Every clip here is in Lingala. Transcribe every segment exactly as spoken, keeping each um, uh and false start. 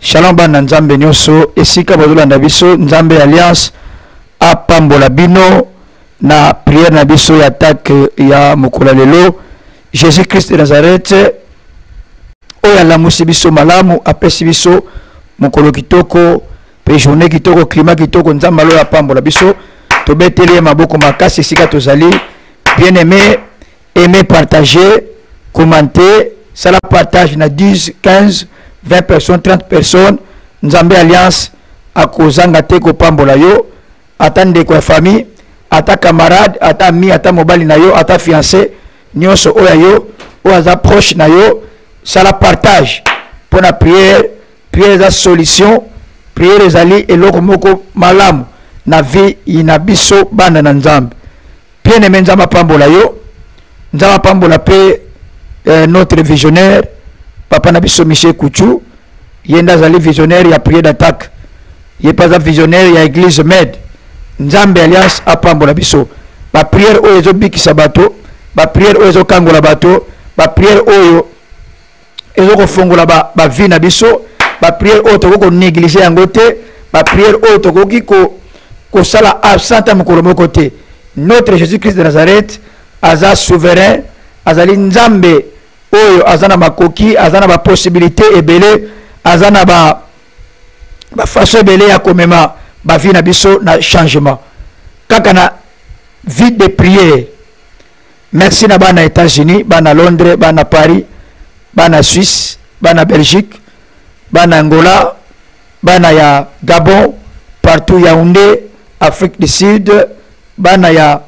Shalom bana nzambe nyoso esika bazolanda biso nzambe alliance apambola bino na prière na biso ya attaque ya mokolo lelo Jésus Christ de Nazareth oya lamusi biso malamu apesi biso mokolo kitoko pe journée kitoko climat kitoko nzambe alo apambola biso tobeteli maboko makasi esika tozali bien aimé aimer partager commenter ça la partage na dix quinze vingt personnes trente personnes nzambe alliance akozanga te ko pambola yo atande ko famille ata camarade ata ami ata mobali na yo ata fiancé nyonso oya yo o aza proche na yo ça la partage pour la prière prière za solution prière ezali eloko moko malamu na vie ina biso bana na nzambe bien aimé nzambe pambola yo nzambe pambola pe euh, notre visionnaire papa na biso Michel Kouchou yenda zali visionnaire ya prière d'attaque ye pas un visionnaire ya église med nzambe alliance apambola biso ba prière oyo ezo bikisa bato ba prière oyo ezo kangola bato ba prière oyo ezo ko fongola ba ba vie na biso ba prière oyo to ko négliger yango te ba prière oyo to ko ko ko sala absent mokolo moko te notre Jésus Christ de Nazareth aza souverain azali nzambe oyo azana makoki azana ba possibilité ebele azana ba ba façon ebele ya komema ba vie na biso na changement kaka na vie de prière. Merci na bana États-Unis bana Londres bana Paris bana Suisse bana Belgique bana Angola bana ya Gabon partout Yaoundé Afrique du Sud bana ya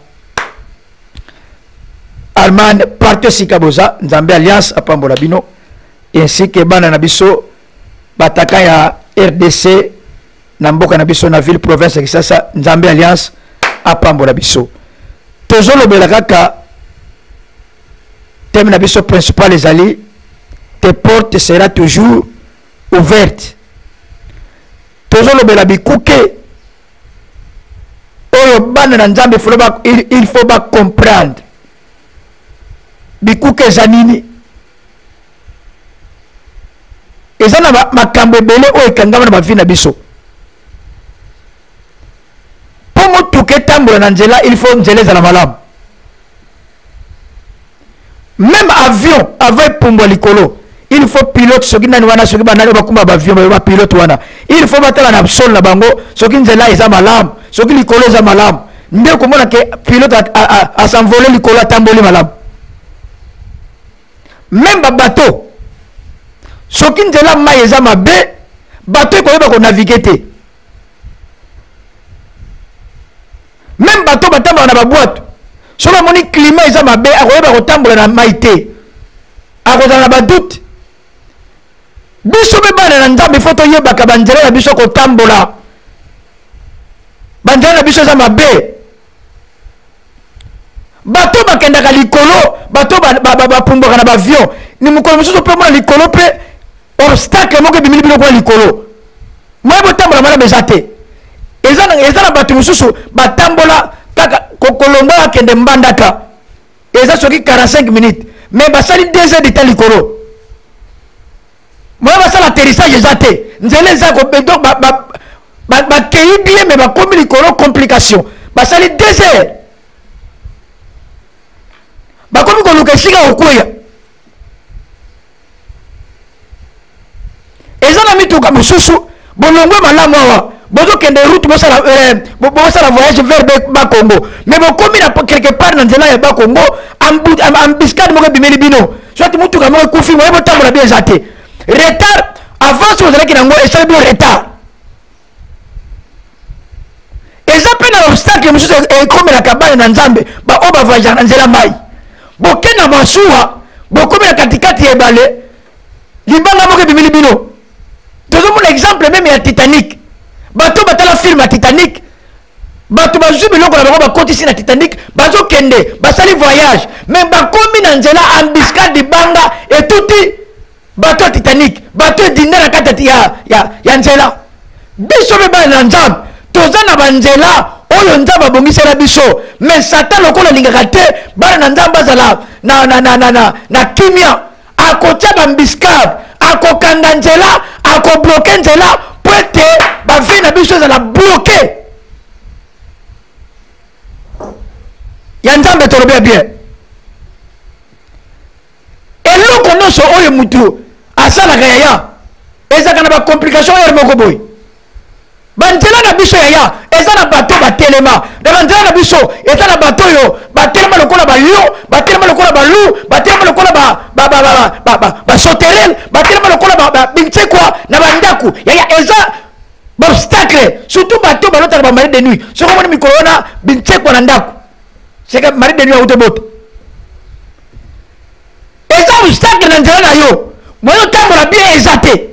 Allemagne partout sikaboza nzambe alliance apambola bino ainsi que bana na biso bataka ya R D C na mboka na biso na ville province ya Kisasa nzambe alliance apambola biso tozolobela kaka thème na biso principal ezali tes portes sera toujours ouverte tozolobela bikuke oyo bana na nzambe il, il faut ba comprendre bikuke zanini ezana makambo ebele oyo ekangama na bavi na biso po motuka etambola na nzela il faut nzela ezala malamu même avion avant epumbwa likolo il faut pilote soki nani wana soki banani bakumba bavion ba pilote wana il faut batala na sol na bango soki nzela eza malamu soki likolo eza malamu nde komona ke pilote a s'envoler likolo atamboli malamu même ba bateau soki nzela mai eza mabe bateau ekoyeba ko naviguer te même bateau batambola na baboite soki amoni climat eza mabe akoyeba kotambola na mai te akozala na badoute biso mpe bana na nzambe fo toyebaka banzela na biso kotambola banzela na biso eza mabe bateau bakendaka likolo bateau bapumbwaka na bavion ni mokolo mosusu mpe mona likolo mpe obstacle moko ebimili biloko ya likolo moye botambola malamu eza te eza na bato mosusu batambola kaka kolongola akende mbandaka eza soki quarante-cinq minutes mais basali deux heures de temps likolo moye basala atterrissage eza te nzela eza donc bakei bien mais bakomi likolo complication basali deux heures bakomi koluka esika kokwea eza na mituka mosusu bolongwe malamu awa bozokende route bosala bosala voyage vers Bakongo mais bokomi na quelque part na nzela ya Bakongo embuscade moko ebimeli bino soit mutuka moko ekufi moye botambola bien eza te retard avance ozalaki nango esali bino retard eza mpe na obstacle mosusu ekomelaka bana na nzambe baoyo bavoyagaka na nzela mai bokenda masuwa bokomi na katikati ya ebale libanga moko ebimeli bino tozomona exemple meme ya Titanic bato batala film ya Titanic bato bazwi biloko na bango bakotisi na Titanic bazokende basali voyage mais bakomi na nzela embuscade libanga etuti bato ya Titanic bato edinde na kati ya, ya, ya nzela biso mpe bana na nzambe toza na banzela oyo nzambe abongisela biso mais satan lokola alingaka te bana na nzambe bazala na, na, na, na, na, na kimia akotia bambiscade akokanga nzela ako bloquer nzela pour être ba vie na biso za la bloquer ya nzambe tolobe bien eloko nyonso oyo mutu asalaka yaya ezaka na ba complication oyo moko boy banzela na biso yaya eza na bato batelema na banzela na biso eza na bato oyo batelema lokola balio batelema lokola balu batelema lokola ba ba ba ba ba ba ba soterel batelema lokola ba bintse kwa na bandaku yaya eza obstacle surtout bato balota ba mari de nuit soko moni mikorona bintse kwa na ndaku c'est que mari de nuit auto bote eza obstacle na nzela na yo moyo tambola bien ezate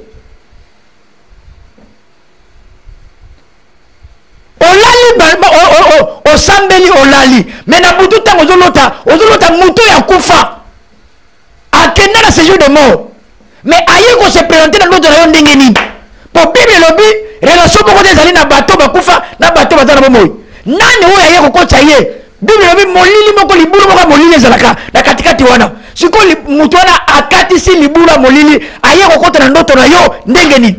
olali osambeli olali mais na butu ntango ozolota ozolota mutu ya kufa akenda na séjour de mort mais aye kose présente na ndoto na yo ndenge nini po bible elobi relation moko te ezali na bato bakufa na bato baza na bomoi nani oyo aye kokotisa ye bible elobi molili moko libulu moko ya molili ezalaka na katikati wana sikoyo mutu wana akatisi libulu ya molili aye kokota na ndoto na yo ndenge nini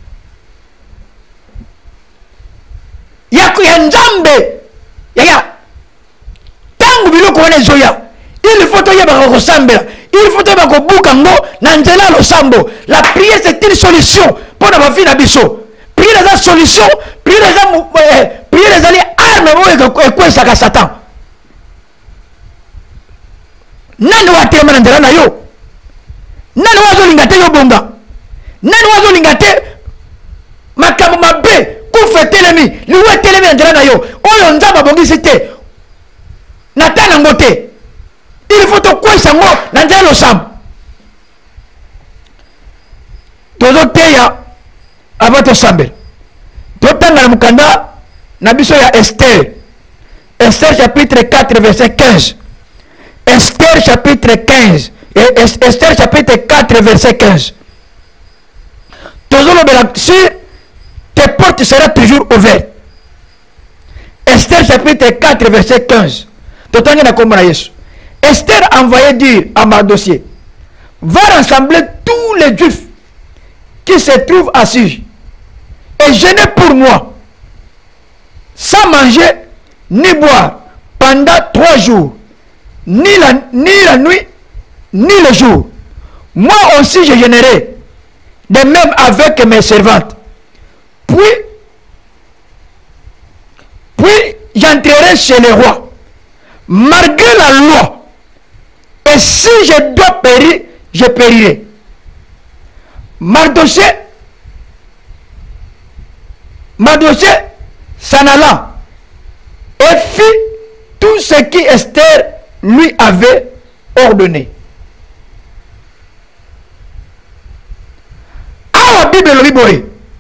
yako ya nzambe yaya tangu biloko wana ezoya il faut toyeba kosambela il faut toyeba kobuka ngo na nzela losambo la prière c'est une solution pour na bavi na biso prière eza solution prière eza eh, prière ezali arme oyo ekwesaka satan nani watelema na nzela na yo nani wazolinga te yo bonga nani wazolinga te makambo mabe kufa telemi liwe telemi na nzela na yo oyo nzambe abongisi te na ta nango te il faut tokwesa ngo na nzela losambo tozoteya aba tosambela totanga na mokanda na biso ya Esther Esther chapitre quatre verset quinze Esther chapitre quinze Esther chapitre quatre verset quinze tozolobela sur tes portes seront toujours ouvertes. Esther chapitre quatre verset quinze. Esther envoyait dire à Mardochée, va rassembler tous les juifs qui se trouvent assis et jeûner pour moi sans manger ni boire pendant trois jours, ni la, ni la nuit ni le jour. Moi aussi je jeûnerai, de même avec mes servantes. Puis, puis j'entrerai chez les rois, malgré la loi. Et si je dois périr, je périrai. Mardochée, Mardochée s'en alla et fit tout ce qui Esther lui avait ordonné. Ah, la Bible le dit.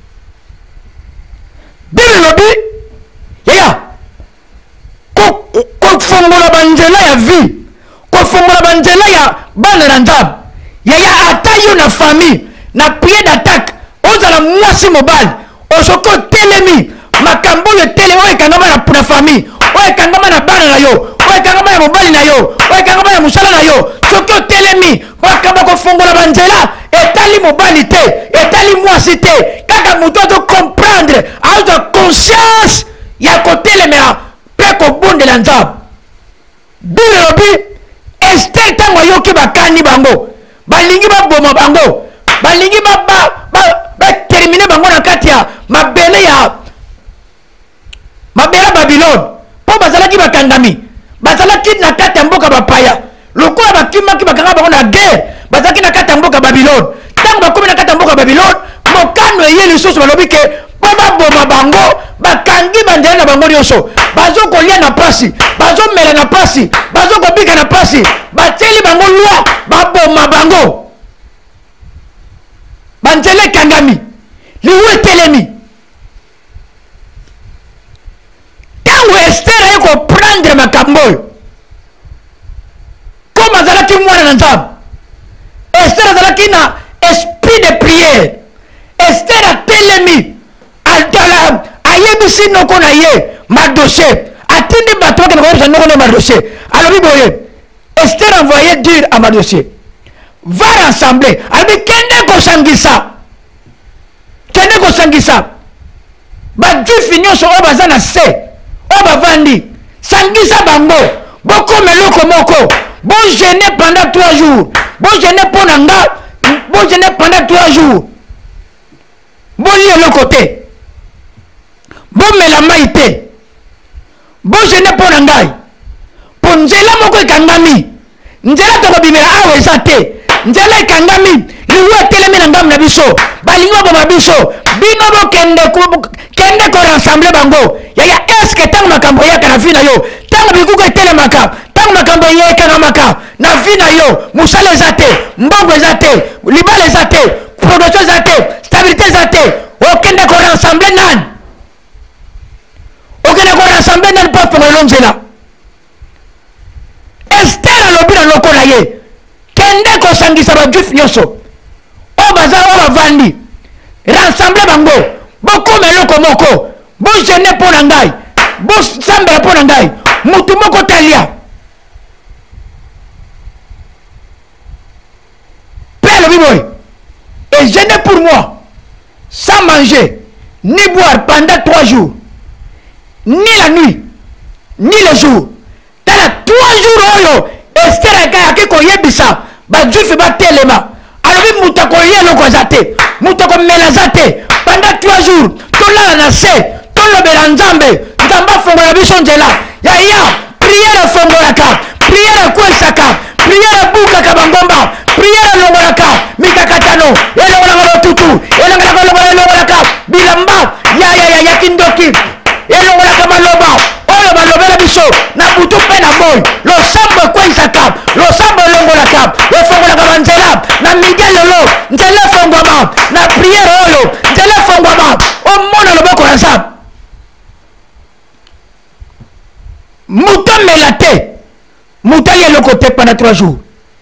Bible lobi yaya ko fongola banzela ya vie ko fongola banzela ya bana na nzambe yaya ata yo na famille na pied d'attaque ozala mwasi mobali osoko telemi makambo yo tele oyo ekangama na famille oyo ekangama na bana na yo oyo ekangama na mobali na yo oyo ekangama na mosala na yo soki otelemi makambo kofongola banzela etali mobali te etali mwasi te kaka moto azo comprendre azo conscience ya kotelemela mpe kobondela nzambe bino lobi Esther ntango ayoki bakani bango balingi baboma bango balingi batermine bango na kati ya mabele ya mabele ya Babylone mpo bazalaki bakangami bazalaki na kati ya mboka bapaya lokola bakimaki bakanga bango na guerre bazalaki na kati ya mboka Babylone ntango bakomi na kati ya mboka Babylone mokano eye lisusu balobi ke mpo baboma bango bakangi banzela na bango nyonso bazokolia na pasi bazomela na pasi bazokobika na pasi batieli bango lwa baboma bango banzela ekangami liwu etelemi ntango Esther aye koprendre makambo oyo koma azalaki mwana na nzambe Esther azalaki na esprit de prière Esther atelemi ayebisi noko na ye Mardochée atindi bato bakende koyebisa noko na Mardochée alobi boye Esther envoyé dire à Mardochée va rassembler alobi kende kosangisa sangisa ba juif nyonso o bazana se o bavandi sangisa bango boko meloko moko bon jeûner pendant trois jours bon jeûner pour nanga bon jeûner pendant trois jours bon lié le côté bon mela maïté bon jeûner pour nangai pour nzela moko ekangami nzela to bimela awe zate nzela ekangami liwa telemi na ngam na biso balingo ba biso bino bo kende ko kende ko rassembler bango yaya est-ce que tant makambo ya kana fina yo tant bikuko etelemaka tant makambo ya kana maka na fina yo musale zate mbongo zate libale zate production zate stabilité zate o kende ko rassembler nan o kende ko rassembler nan pa pour l'onzela Esther alobira lokola ye kende ko sangisa ba juif nyonso o baza o bavandi rassembler bango bokome loko moko bo jeûner pour ngai bo sambela pour ngai mutu moko talia père le boy et jeûner pour moi sans manger ni boire pendant trois jours ni la nuit ni le jour tala trois jours oyo Esther akayaki koyebisa bajuifi batelema alobi mutu akolia eloko aza te mutu akomela aza te pendant trois jours tolala na se tolobela nzambe nzambe afongola biso nzela yaya priere afongolaka priere akwesaka priere abukaka bangomba priere alongolaka mikakatano elongolaka batutu elongolaka bilamba yayaya ya kindoki elongolaka maloba oyo balobela biso na butu mpe na boy losambo ekwesaka losambo elongolaka efongolaka banzela na midi lelo nzela efongwama na priere oyo nzela efongwama omona loboko na nzambe mutu amela te mutu alia eloko te pendant trois jours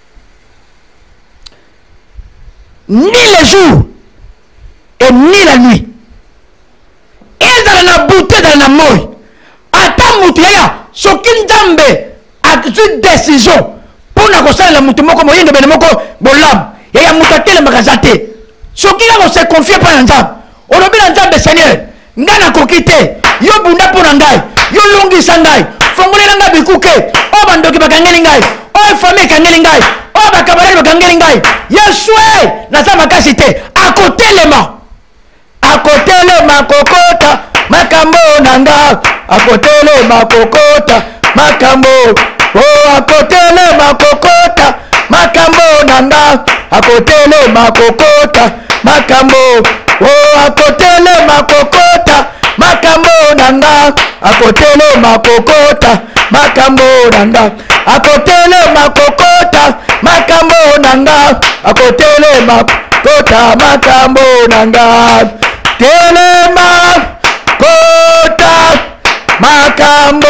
ni le jour et ni la nuit ezala na butu ezala na moi ata mutu yaya soki nzambe azwi décision mpona kosalela mutu moko moyengebene moko bolamu yaya mutu atelemaka aza te soki nga kose confie mpo na nzambe olobi na nzambe seigneur ngai nakoki te yo bunda mpo na ngai yo longisa ngai fongolela ngai bikuke oyo bandoki bakangeli ngai oyo fami ekangeli ngai oyo bakabalaki bakangeli ngai yesue naza makasi te akotelema akotelema kokota makambo nanga akotelema kokota makambo oh akotelema kokota makambo nanga akotelema kokota makambo oh akotelema kokota makambo nanga akotelema kokota makambo nanga akotelema kokota makambo nanga akotelema kokota makambo nanga telema kota makambo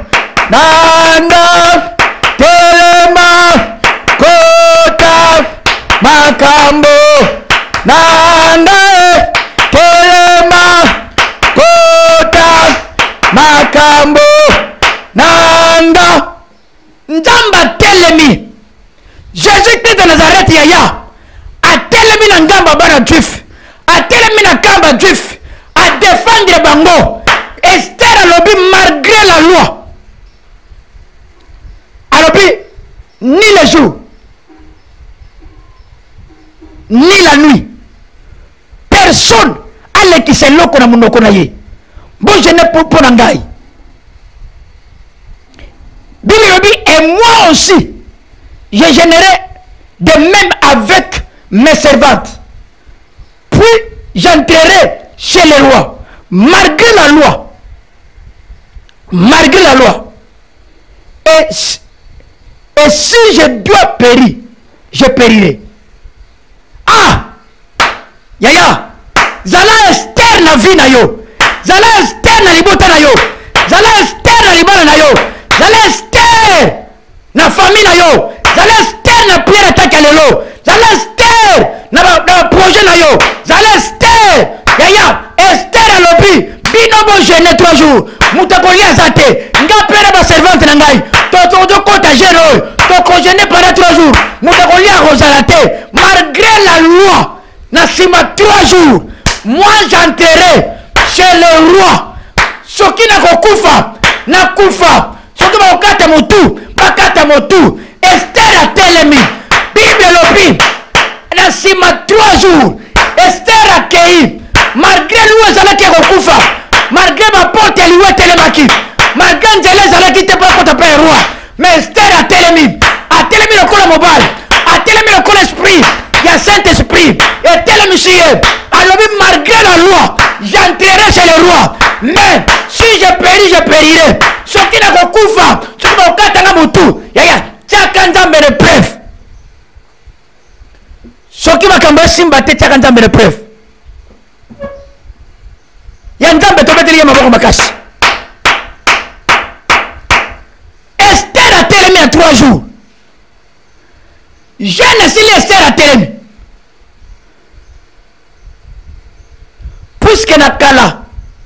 nanga telema kota makambo nanga telema kota makambo nanga nzamba telemi Jésus Christ de Nazareth yaya atelemi na ngamba bana juif atelemi na kamba juif a défendre bango Esther alobi malgré la loi alobi ni le jour ni la nuit personne alekisa eloko na monoko na ye bo jeûner pour na ngai Bible alobi et moi aussi je jeûnerai de même avec mes servantes puis j'entrerai chez les rois malgré la loi malgré la loi et, et si je dois périr je périrai. Ah yaya zala Esther na vie na yo zala Esther na libota na yo zala Esther na libala na yo zala Esther na famille na yo zala Esther na prière ataka lelo zala Esther na na projet na yo zala Esther yaya Esther alobi bino bo jeûner trois jours mutakolia zate nga pere ba servante na ngai to to to kota jeûner to ko jeûner pendant trois jours mutakolia rozala te malgré la loi na sima trois jours moi j'entrerai chez le roi. Ce qui n'a qu'au koufa, n'a koufa. Ce qui m'a okata motu, bakata motu. Esther a telemi. Bible lobi. Na sima trois jours. Esther a kei. Malgré lui, elle a qui au koufa. Malgré ma porte, elle lui a telemaki. Malgré Angeles, elle a quitté pour qu'on t'appelle roi. Mais Esther a telemi. A telemi le col mobile. A telemi le col esprit. Il y a Saint-Esprit. Et telemi si alors malgré la loi, j'entrerai chez le roi. Mais si je péris, je périrai. Ce qui n'a qu'au koufa, ce qui n'a qu'au katanga moutou. Yaya, chacun d'entre mes preuves. Ce qui m'a cambré simbate, chacun d'entre mes preuves. Yanzambe tobeteli ma boko makasi. Esther a télémi à trois jours. Jeune si Esther a télémi. Puisque na kala.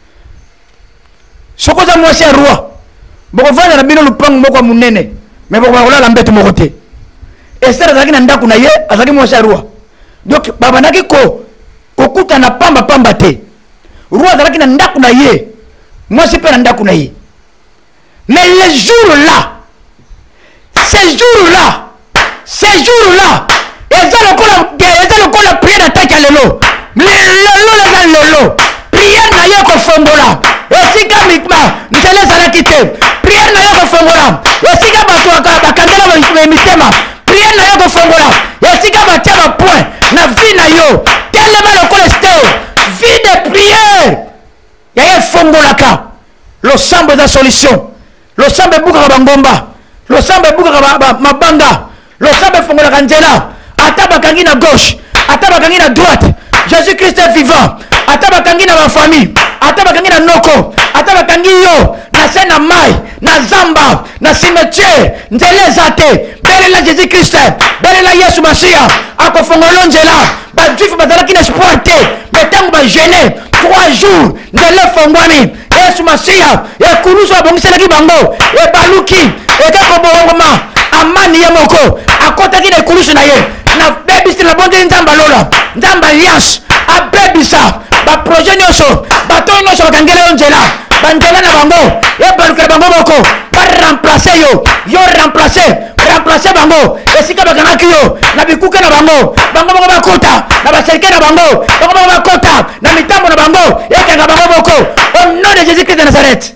Sokoza mwasi ya roi. Boko vana na bino lupango moko munene. Mais boko bakola la mbeto moko te. Esther azaki na ndaku na ye, azaki mwasi ya roi. Donc baba naki ko kokuta na pamba pamba te. Roi azalaki na ndaku na ye. Mwasi pe na ndaku na ye. Mais les jours là, ces jours là, ces jours là, eza lokola eza lokola prière attaque lelo. Lelo la lelo. Prière na ye ko fongola. Esika mikma, ntele zalaki te. Prière na ye ko fongola. Esika bato bakandela ba mitema. Prière na ye ko fongola. Esika batia ba point na vie na yo. Tellement lokola Esther. Vie de prière. Yaya fongolaka. Le sambo da solution. Le sambo buka bangomba. Le sambo buka mabanga. Le sambo fongolaka nzela. Ataba kangi na gauche. Ataba kangi na droite. Jésus-Christ est vivant. Ataba kangi na ma famille. Ataba kangi na noko. Ataba kangi yo. Na sena mai. Na zamba. Na cimetière. Nzele zate. Bele la Jésus-Christ. Bele la Yesu Masiya. Ako fongolo nzela. Ba juif bazalaki na espoir te. Mais tango ba gêné. Trois jours. Nzele fongwani. Yesu Masiya. E kuruso abongiselaki bango. E baluki. E kako bohongoma. Amani ye moko. Akotaki na kuruso na ye. Na bebisi na bonde nzamba lola. Nzamba alliance. A bebisa. Ba projet nyoso. Bato nyoso bakangele yo nzela. Banzela na bango. E baluka bango moko. Ba remplacer yo. Yo remplacer. Remplacer bango. Esika bakangaki yo. Na bikuke na bango. Bango moko bakota. Na baserike na bango. Bango moko bakota. Na mitambo na bango. Ekanga bango moko. Au nom de Jésus-Christ de Nazareth.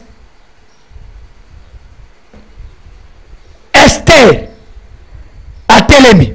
Esther a telemi.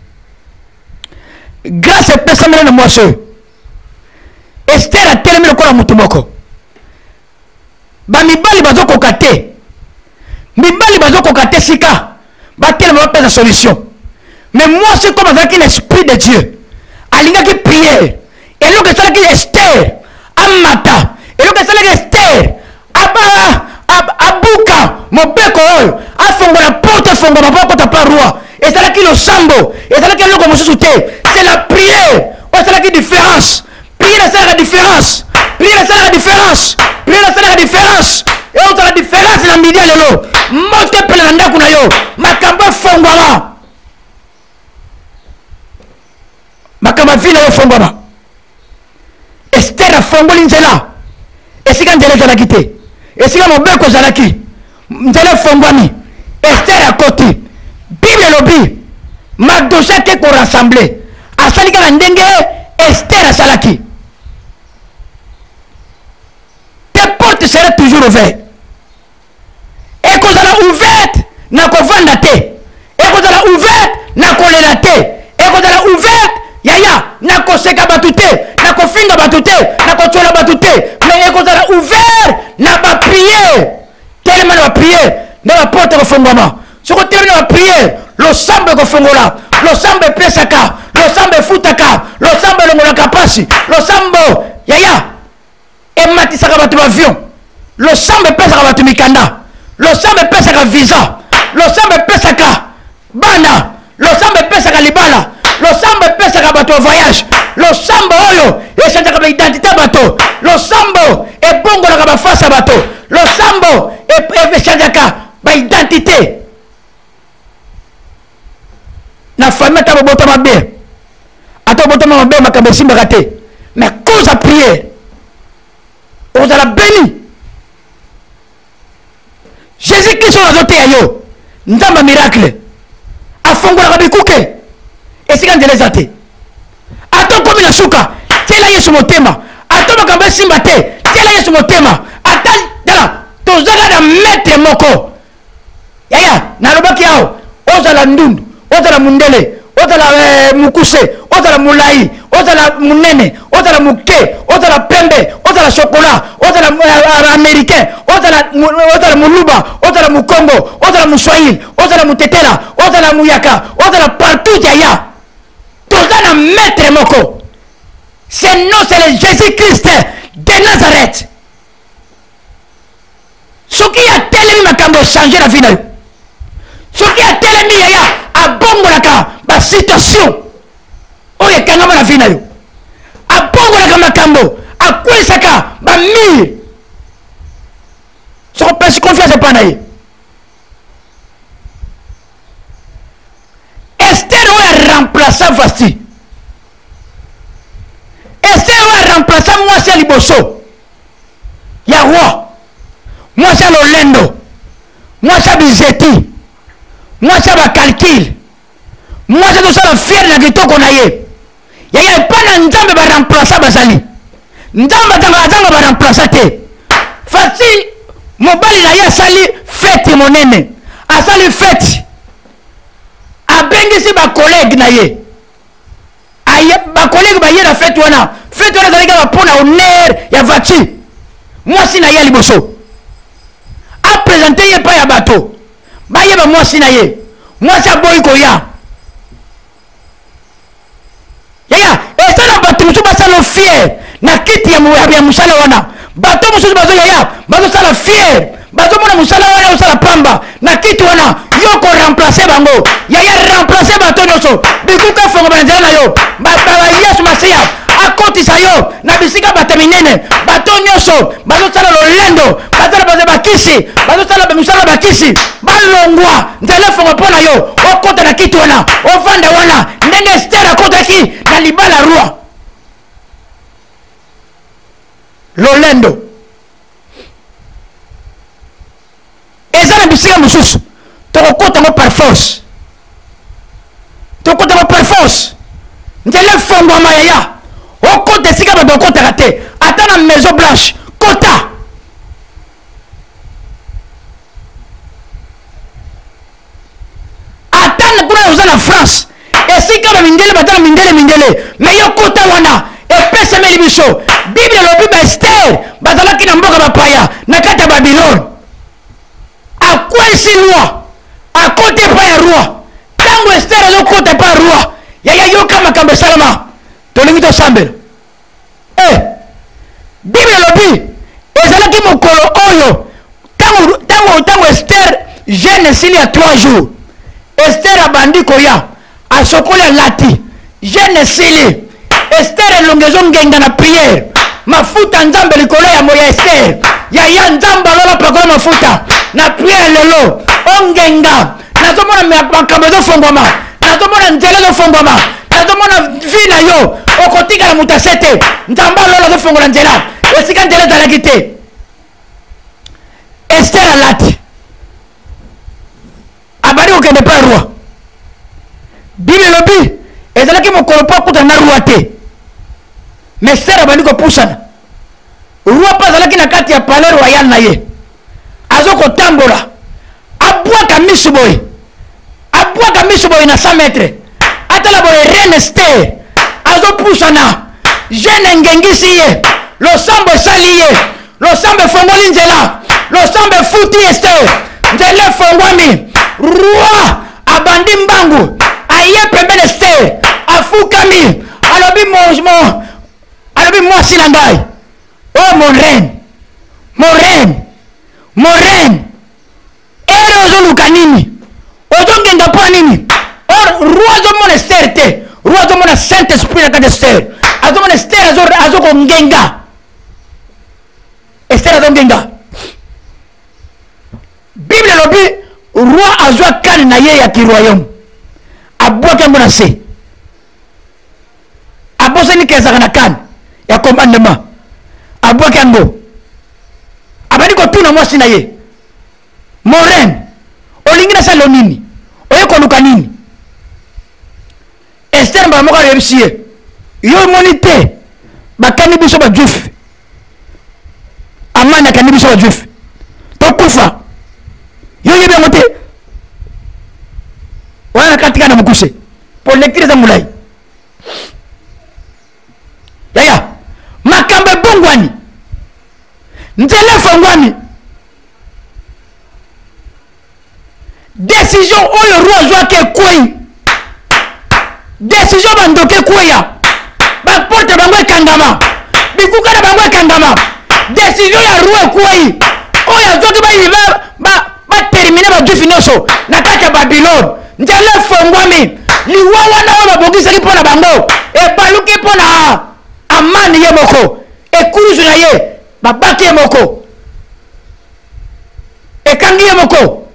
Grâce à personne de moi seul. Esther a telemi le corps à mutumoko. Ba mibali bazo kokate. Mibali bazo kokate sika. Ba telemi ba pesa solution. Mais moi c'est comme avec l'esprit de Dieu. Alinga qui prière. Et l'autre c'est qui Esther. Amata. Et l'autre c'est qui Esther. Aba abuka mobeko oyo afongola porte fongola poko ta paroi. Et c'est là qui le sambo. Et c'est là qui le comme c'est la prière. Oh, c'est là qui différence. Prière c'est la différence. Prière c'est la différence. Prière c'est la différence. Et on a la différence dans midi à l'élo. Mote pelanda kuna yo. Makamba fongola. Makamba vile yo fongola. Esther a fongoli nzela. Esika nzela za la kite. Esika mobeko za la ki. Nzela fongwani. Esther a côté. Bible lobi. Magdosha te ko rassembler. Asalika na ndenge Esther asalaki. Tes portes seront toujours ouvertes. Et qu'on a ouverte, n'a qu'on vende te. Et qu'on a ouverte, n'a qu'on les te. Et qu'on a ouverte, yaya, n'a qu'on seka batute, n'a qu'on finga batute, n'a qu'on tchola batute. Mais qu'on a ouvert, n'a pas prié. Tellement n'a pas prié, n'a pas porte au fondement. Ce qu'on termine n'a pas prié, le sambe au fongola, le sambe pesaka, le sambe futaka, le sambe longola kapasi, le sambo, yaya, et matisaka batu avion, le sambe pesaka batu mikanda. Le sambe pesaka visa, le sambe pesaka bana, le sambe pesaka libala, le sambe pesaka bato voyage, le sambe oyo et changaka ba identité bato, le sambo et bongo la ba face bato, le sambo et changaka ba identité. Na famille ta bota mabe. Ato bota mabe makambe simba raté. Mais oza prière ozala béni. Jésus-Christ oyo azoteya yo nzamba miracle afongolaka bikuke esika nzela eza te. Ata komi na suka tiela Yesu motema, ata makambo esimba te tiela Yesu motema. Ata tala tozala na maître moko yaya nalobaki awo ozala ndundu ozala mundele ozala eh, mukuse ozala mulai ozala munene ozala muke ozala pembe ozala chocolat ozala uh, américain ozala ozala muluba ozala mukongo ozala muswahili ozala mutetela ozala muyaka ozala partout yaya tozala maître moko. Ce nom c'est le Jésus-Christ de Nazareth. Soki ya telemi makambo changer la vie na yo. Soki ya telemi yaya abongolaka ba situation oyo ekangama na vie na yo. Abongolaka makambo akwesaka ba mire. Soko pesi confiance pa na ye. Esther oyo remplaça Vasti. Esther oyo remplaça mwasi ya liboso ya roi. Mwasi ya lolendo, mwasi ya bizeti, mwasi ya bakalkil, mwasi ya tosala fiere na kitoko na ye. Yaya epa na nzambe ba remplaça bazali. Nzambe atanga atanga ba remplaça te. Fati mobali na ye asali fete monene. Asali fete. Abengisi ba collègue na ye. Aye ba collègue ba ye na fete wana. Fete wana zalika ba pona honneur ya vati. Mwasi na ye liboso. A présenté ye pa ya bato. Ba ye ba mwasi na ye. Mwasi aboyi koya. Yaya, esa na bato musu basalo fier na kiti ya ya musala wana. Bato musu bazo yaya, bazo sala fier. Bazo mona musala wana usala pamba na kiti wana yoko remplacer bango. Yaya remplacer bato nyoso. Bikuka fongo banzela na yo. Ba ba Yesu Masia akotisa yo na bisika bataminene. Bato nyoso bazo sala lolendo, bazo bazo bakisi, bazo sala musala bakisi. Balongwa nzela fongo pona yo. Okota na kiti wana, ofanda wana. Ndenge Esther akota ki na libala roi. Lolendo. Eza na bisika mususu. Tokota mo par force. Tokota mo par force. Nzela fongo mayaya. Okota sika ba kota kate. Ata na Maison Blanche. Kota. Ata na kuna uza na France. Esika ba mindele batana mindele mindele. Mais yo kota wana. Epesa meli biso. Bible lobi ba Esther. Bazalaki na mboka bapaya. Na kata Babylone. Akwesi roi. Akote pa ya roi. Tango Esther azo kote pa roi. Yaya yo kama kambe salama. Tolingi to sambelo. Eh. Bible lobi. Ezalaki mokolo oyo. Tango tango tango Esther jeune sili ya trois jours. Esther abandi koya. Asokola lati. Jeune sili. Esther elongezo ngenga na prière. Mafuta nzambe likolo ya moya Esther. Yaya nzamba lola pakola mafuta. Na prière lelo. Ongenga. Nazomona makambo zo fongoma. Nazomona nzela zo fongoma. Nazomona vina yo. Okotika na mutasete. Nzamba lola zo fongola nzela. Esika nzela zalaki te. Esther alati. Abari okende pa roi. Bible lobi. Ezalaki mokolo po kuta na roi te. Mais Esther abandi ko pusana. Roi pa zalaki na kati ya palais royal na ye. Azoko tambola. Abwaka misu boy. Abwaka misu boy na cent mètres. Atala boy reine Esther. Azo pusana. Jeune ngengisi ye. Lo sambo sali ye. Lo sambo fongoli nzela. Lo sambo futi Esther. Nzela fongwami. Roi abandi mbangu. Aye pembele Esther. Afukami. Alobi mo alobi mwasi na ngai. Oh mon reine. Mon reine. Mon reine. Ere ozoluka nini? Ozongenga po nini? Or roi zo mon Esther te. Roi zo mon Saint-Esprit na kati Esther. Azo mon Esther azo azo kongenga. Esther azo ngenga. Bible lobi roi azo kan na ye ya ki royaume. Abwaka mbona se. Abosani kezaka na kan. ya commandement abwaki yango abandi kotuna mwasi na ye moren olingi nasala nini oye koluka nini Esther mbala moko ayebisi ye yo omoni te bakani biso bajuife Amani akani biso bajuife tokufa yo yebi yango te wana katika na mukuse po lecture za mulai yaya makambe bongwani nzele fongwani décision oyo roi zwake kwei décision bandoke kweya ba porte bango ekangama bikuka na bango ekangama décision ya roi kwei oyo zwake ba yiba ba ba terminer ba juifi noso na kati ya Babylone nzele fongwami liwa wana oyo babongisaki mpo na bango ebaluki mpo na Amani ye moko ekuruzu na ye babaki ye moko ekangi ye moko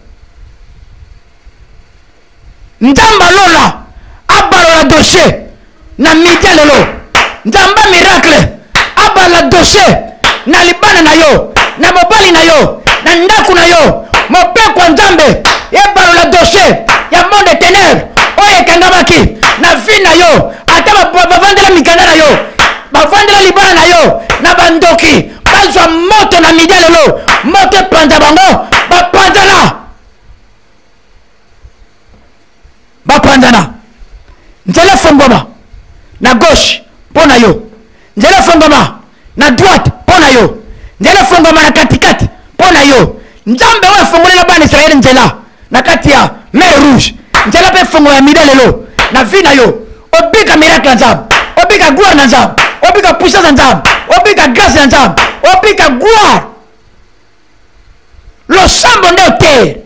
Nzamba lola abalola dossier na media lelo Nzamba miracle abala dossier na libana na yo na mobali na yo na ndaku na yo mopekwa Nzambe ebalola dossier ya monde ténèbres oye kangamaki na vie na yo ata bavandela mikanda na yo bavandela libana na yo na bandoki bazwa moto na media lelo moto epanza bango bapanzana bapanzana nzela fongoma na gauche pona yo nzela fongoma na droite pona yo nzela fongoma na katikati pona yo Nzambe oyo fongolela bana Israeli nzela na kati ya mer rouge nzela pe fongo ya mida lelo na vie na yo obika miracle Nzambe obika gloire na Nzambe obika puissance na Nzambe obika grâce na Nzambe obika gloire losambo nde otere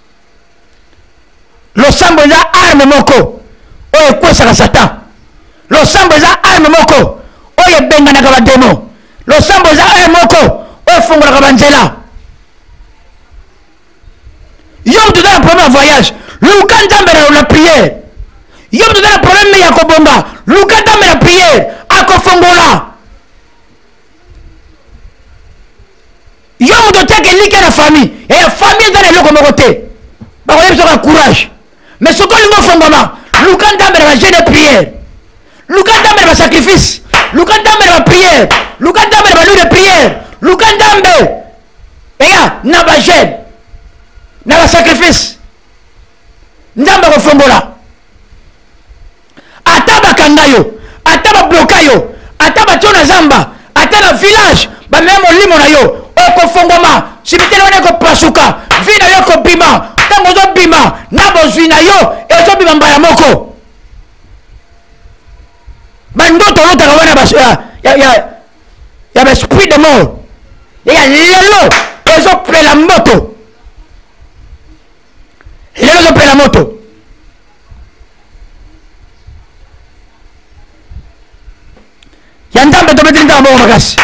losambo eza arme moko oyo ekwesaka Satan losambo eza arme moko oyo ebenganaka bademo losambo eza arme moko oyo efungolaka banzela yo mutu eza na problème ya voyage luka Nzambe na prière yo mutu eza na problème ya kobonga luka Nzambe na prière akofongola yo mutu otiaka elike na famille eya famille eza na eloko moko te bakoyebisoka courage mais soki olingi ofongoma luka Nzambe na bajeune prière luka Nzambe na basacrifice luka Nzambe na baprière luka Nzambe na banuit de prière luka Nzambe eya na bajeune na basacrifice Nzambe akofongola ata bakanga yo ata babloka yo ata batio na zamba ata na village bamema molimo na yo okofongoma sibitele wana ekopasuka vi na yo ekobima ntango ozobima na bozwi na yo ezobima mbala moko bandoto olotaka wana ya baesprit de mort ya lelo ezopela moto lelo ezopela moto ya Nzambe tobeteli Nzambe moko makasi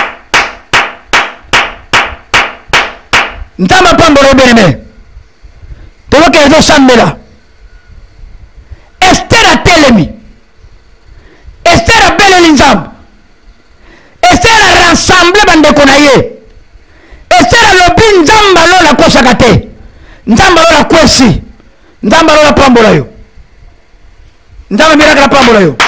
Nzambe apambola obeneme toyoka ezosambela Esther atelemi Esther abeleli Nzambe Esther arassemble bandeko na ye Esther alobi Nzambe alola akosaka te Nzambe alola akwesi Nzambe alola apambola yo Nzambe miracle apambola yo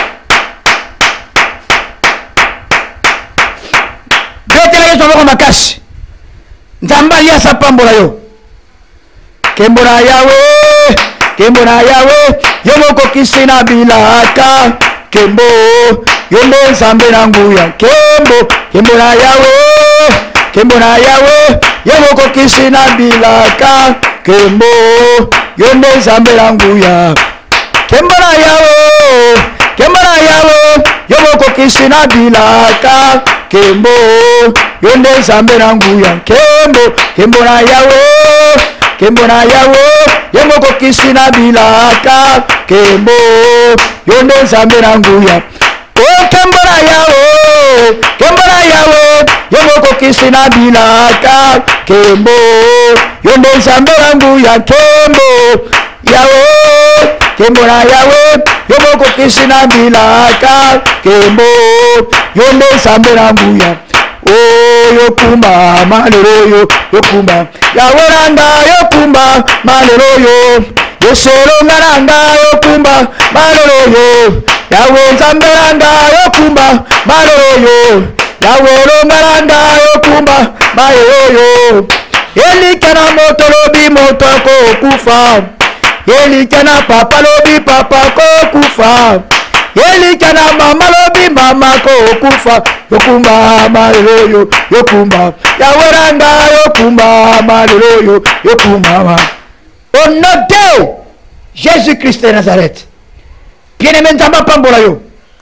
betela yesu moko makasi Nzambe aliasa apambola yo Kembo na Yawe, Kembo na Yawe, yo moko kisi na bilaka. Kembo, yo nde Nzambe na nguya. Kembo, Kembo na Yawe, Kembo na Yawe, yo moko kisi na bilaka. Kembo, yo nde Nzambe na nguya. Kembo na Yawe, Kembo na Yawe, yo moko kisi na bilaka. Kembo, yo nde Nzambe na nguya. Kembo, Kembo na Yawe, Kembo na Yawe, yo moko kisi na bilaka. Kembo, yo nde Nzambe na nguya. Oh, Kembo na Yawe, Kembo na Yawe, yo moko kisi na bilaka. Kembo, yo nde Nzambe na nguya. Kembo, Yawe, kembo na yawe yoboko kisina bilaka kembo yonde sambe na mbuya oh yokumba malero yo yokumba yawe ranga yokumba malero yo yosero ngaranga yokumba malero yo yawe nzambe ranga yokumba malero yo yawe rongaranga yokumba malero yo elikana moto lobi moto ko kufa elikana papa lobi papa ko kufa elikana mama lobi mama ko kufa yokumba malero yo yokumba yawe ranga yokumba malero yo yokumba. Au nom de Jésus-Christ de Nazareth, bien-aimé nzamba pambola yo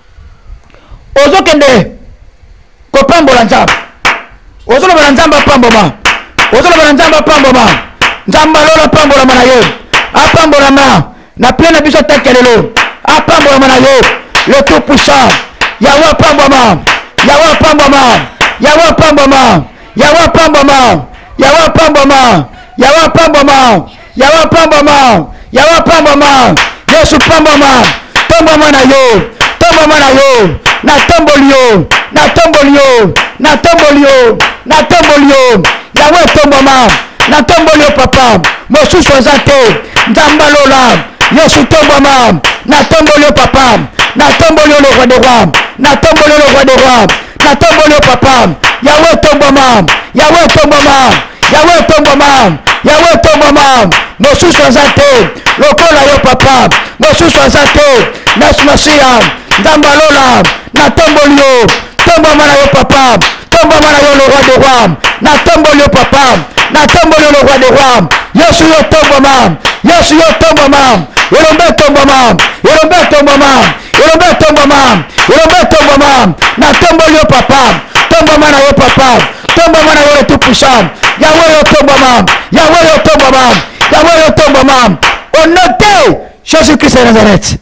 ozo kende ko pambola nzamba ozo lo nzamba pamboma ozo lo nzamba pamboma nzamba lola pambola mana yo apambola ma na plena biso takelelo apambola mana yo le tout puissant yawa pamboma yawa pamboma yawa pamboma yawa pamboma yawa pamboma yawa pamboma yawa pamboma yawa pamboma Yesu pamboma pamboma na yo pamboma na yo na tombolio na tombolio na tombolio na tombolio yawe pamboma na tombolio papa mosusu azate nzamba lola Yesu pamboma na tombolio papa na tombolio le roi des rois na tombolio le roi des rois na tombolio papa yawe pamboma yawe pamboma yawe pamboma yawe pamboma mosusu azate lokola yo papa mosusu azate nasmasia nzamba lola na tombolio tomboma na yo papa tomboma na yo le roi des rois na tombolio papa na tombolio le roi des rois Yesu yo tomboma Yesu yo tomboma elombe tomboma elombe tomboma elombe tomboma elombe tomboma na tombolio papa tomboma na yo papa tomboma na yo le tout puissant Yahweh yo tomboma Yahweh yo tomboma Yahweh yo tomboma au nom de Jésus-Christ de Nazareth.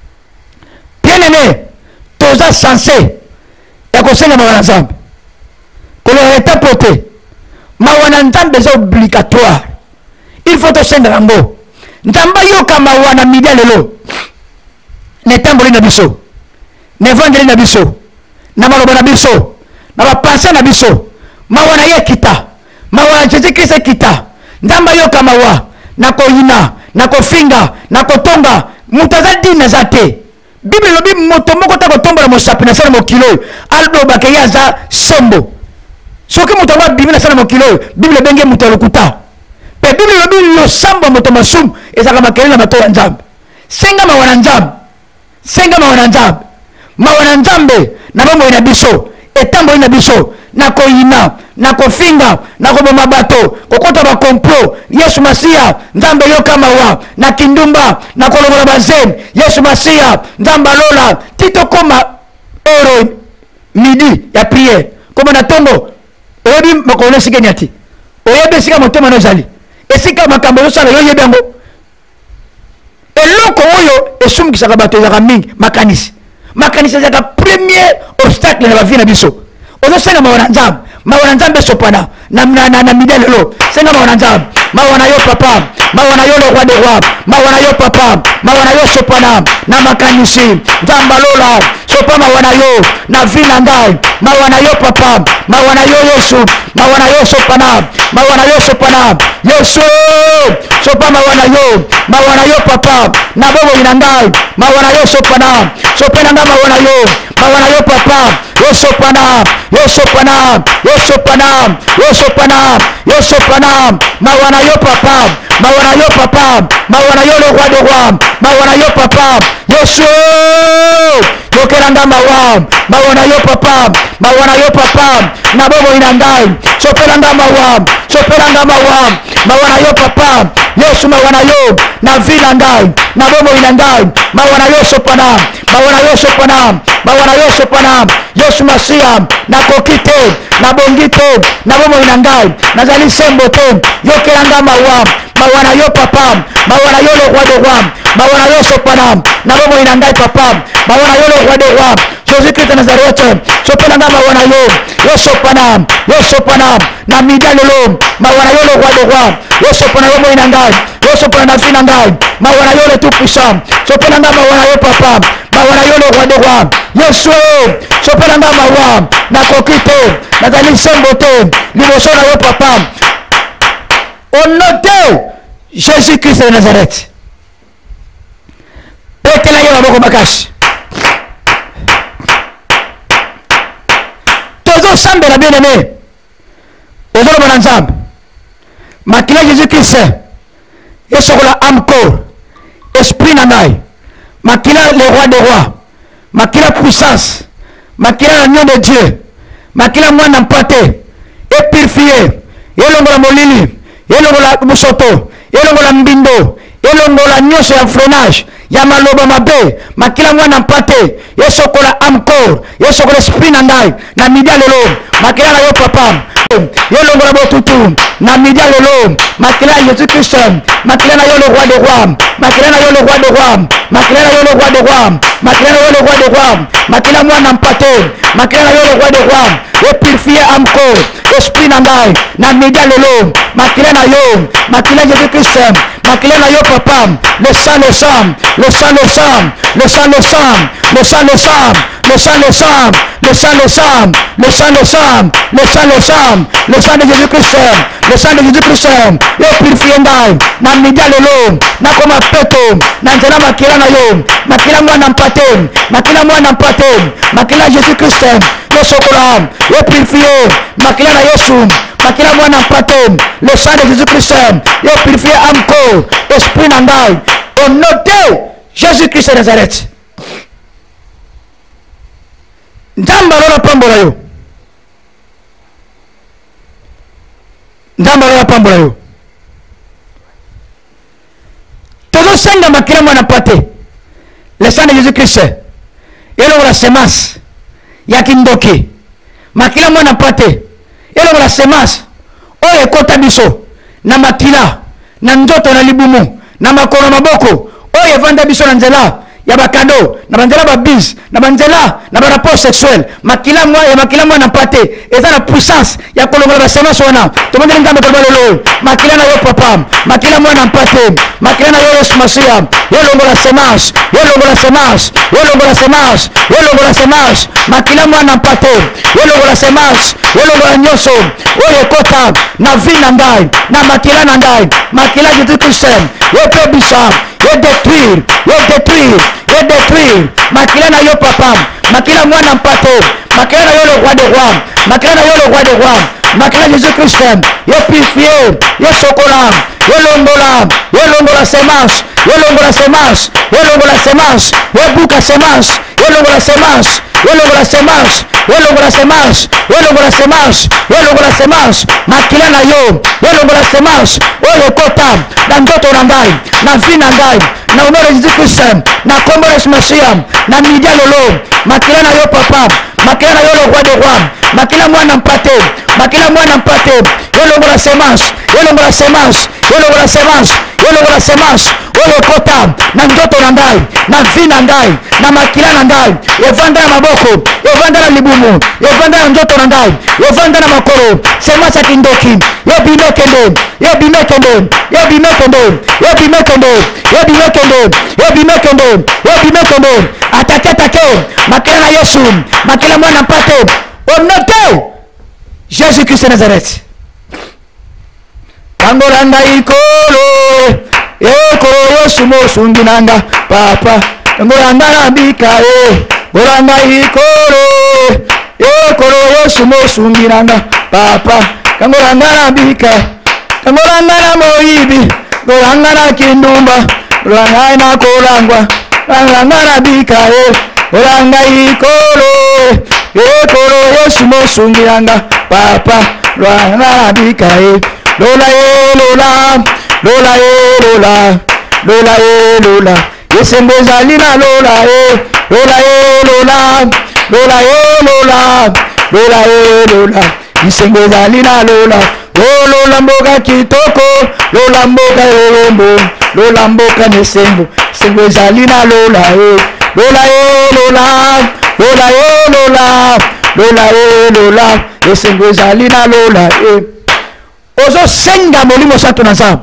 Bien-aimé, tous êtes censés et qu'on sait le mawana nzambe que le état porté mawana nzambe est obligatoire. Il faut te sendre en mot nzamba yoka mawana media lelo ne tamboli na biso ne vendeli na biso na maloba na biso na bapense na biso mawana ye kita mawana Jésus Christ kita nzamba yoka mawa na koyina na kofinga na kotonga mutaza dina zate Bible lobi moto moko ta kotombola mosapi na sala mokilo aldo bakeya za sembo soki moto wa Bible na sala mokilo Bible benge moto lokuta pe Bible lobi lo sambo moto masum ezaka makele na mato ya nzambe senga mawana nzambe senga mawana nzambe mawana nzambe na bombo ina biso etambo ina biso na koyina na kofinga na koboma bato kokota ba complot Yesu Masia nzambe yoka mawa na kindumba na kolobola bazem Yesu Masia nzamba lola tito koma oro midi ya prière koma na tombo oyebi makolo sikeni ati oyebi sika motema no zali esika makambo yo sala yo yebi yango eloko oyo esumikisaka bato ezaka mingi makanisi makanisi ezaka premier obstacle na bavie na biso ozosenga mawana nzambe mawana nzambe sopana na na na, na midelo senga mawana nzambe mawana yo papa mawana yo le roi des rois mawana yo papa mawana yo sopana na makanisi nzamba lola sopa mawana yo na vina ngai mawana yo papa mawana yo Yesu mawana yo sopana mawana yo sopana Yesu sopa mawana yo mawana yo papa na bobo ina ngai mawana yo sopana sopena ngai mawana yo mawana yo papa yo sopana yo sopana yo sopana yo sopana yo sopana mawana yo papa mawana yo papa mawana yo le roi des rois mawana yo papa Yesu yokelanga mawa mawana yo papa mawana yo papa na bobo ina ngai sopelanga mawa sopelanga mawa mawana yo papa Yesu mawana yo na vila ngai na bobo ina ngai mawana yo sopana mawana yo sopana mawana yo sopana Yesu Masia na kokite na bongite na bobo ina ngai nazali sembo te yokelanga mawa mawana yo papa mawana yo le roi des rois mawana yo sopana na bobo ina ngai papa mawana yo le roi des rois Jésus Christ de Nazareth sopelanga mawana yo yo sopana yo sopana na midia lelo mawana yo le roi de roi yo sopana yo moina ngai yo sopana na fina ngai mawana yo le tout puissant sopelanga mawana yo papa mawana yo le roi de roi yesu sopelanga mawa na kokite na dali sembo te liboso na yo papa au nom de Jésus-Christ de Nazareth petela yo maboko makasi tozo sambela bien aimé ozolo bana nzambe makila Jésus-Christ esokola encore esprit na ngai makila le roi des rois makila puissance makila l'agneau de Dieu makila mwana mpate e purifié elongola molili elongola musoto elongola mbindo elongola nyonso ya freinage ya maloba mabe makila mwana mpate yesokola encore yesokola esprit na ngai na midia lelo makila na yo papa yelongola botutu na midia lelo makila ya Jésus Christ makila na yo le roi des rois makila na yo le roi des rois makila na yo le roi des rois makila na yo le roi des rois makila mwana mpate makila na yo le roi des rois et purifier encore esprit na ngai na midia lelo makila na yo makila Jésus Christ makila na yo papa le sang le sang le sang le sang le sang le sang le sang le sang le sang le sang le sang le sang le sang le sang le sang le sang le sang de Jésus Christ le sang de Jésus Christ et purifier ngai na midia lelo na koma peto na nzela makila na yo makila mwana mpate makila mwana mpate makila Jésus Christ yo sokola yo purifier makila na Yesu makila mwana mpate le sang de Jésus Christ yo purifier encore esprit na ngai au nom de Jésus Christ de Nazareth nzambe alona pambola yo nzambe alona pambola yo tozosenga makila mwana mpate le sang de Jésus Christ elongola semence ya kindoki makila mwana mpate elongola semence oyo ekota biso na makila na nzoto na libumu na makolo maboko oyo evanda biso na nzela ya bakado na banzela babis na banzela na barapport sexuel makila mwa ya makila mwana mpate eza na puissance ya kolongola basemence wana tomondeli nzambe toloba lelo makila na yo papa makila mwana mpate makila na yo Yesu Masiya yolongola semence yolongola semence yolongola semence yolongola semence makila mwana mpate yolongola semence yolongola nyonso oyo ekota na vie na ngai na makila na ngai makila Jésus Christ yepebisa yo détruire yo détruire yo détruire makila na yo papa makila mwana mpate makila na yo le roi des rois makila na yo le roi des rois makila Jésus Christ yo purifier yo sokola yo longola yo longola semence yo longola semence yo longola semence yo buka semence yo longola semence yo longola semence yo longola semence yo longola semence yo longola semence makila na yo yo longola semence oyo ekota na ndoto na ngai na vie na ngai na umero Jésus Christ na kombo Yesu Masiya na midia lelo makila na yo papa makila na yo le roi des rois makila mwana mpate makila mwana mpate yo longola semence yo longola semence yo longola semence yo longola semence oyo ekota na ndoto na ngai na vie na ngai na makila na ngai evanda na maboko evanda na libumu evanda na ndoto na ngai evanda na makolo semence ya kindoki yo bimekende yo bimekende yo bimekende yo bimekende yo bimekende yo bimekende yo bimekende atake atake makila na Yesu makila mwana mpate au nom de Jésus Christ de Nazareth kangolanga ikolo ekolo Yesu mosunginanga papa ngolanga nabika e ngolanga ikolo ekolo Yesu mosunginanga papa kangolanga nabika kangolanga na moyibi ngolanga na kindumba ngolanga na kolangwa ngolanga nabika e ngolanga ikolo ekolo Yesu mosunginanga papa ngolanga nabika e lola e lola lola e lola lola e lola yesembe ezali na lola e lola e lola lola e lola lola e lola yesembe ezali na lola o lola mboka kitoko lola mboka elembo lola mboka nesembo yesembe ezali na lola e lola e lola lola e lola lola e lola esengo ezali na lola e ozo senga molimo santo na nzambe.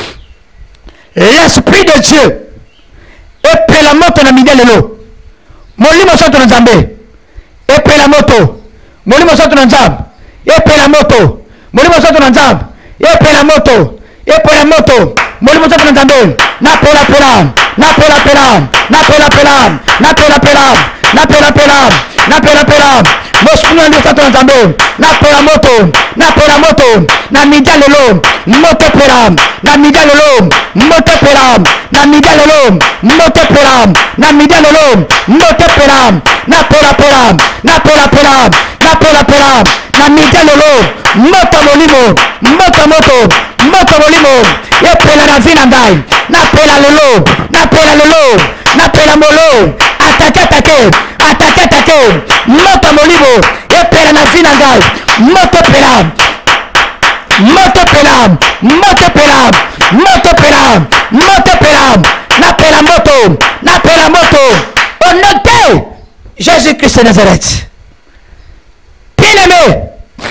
L'esprit de Dieu epela moto na midele lo molimo santo na nzambe epela moto molimo santo na nzambe epela moto molimo santo na nzambe epela moto epela moto molimo santo na nzambe na pela pela na pela pela na pela pela na pela pela na pela pela na pela pela mospino ndio santo na nzambe na pela moto na pela moto na midele lo moto pela na midele lo moto pela na midele lo moto pela na midele lo moto pela na pela pela na pela pela na pela pela na midele lo moto molimo moto moto moto molimo epela na vina ndai na pela lelo na pela lelo na pela molo atake atake atake atake moto molimo epela na vina ndai moto pela moto pela moto pela moto pela moto pela na pela moto na pela moto au nom de Jésus-Christ de Nazareth. Bien-aimé,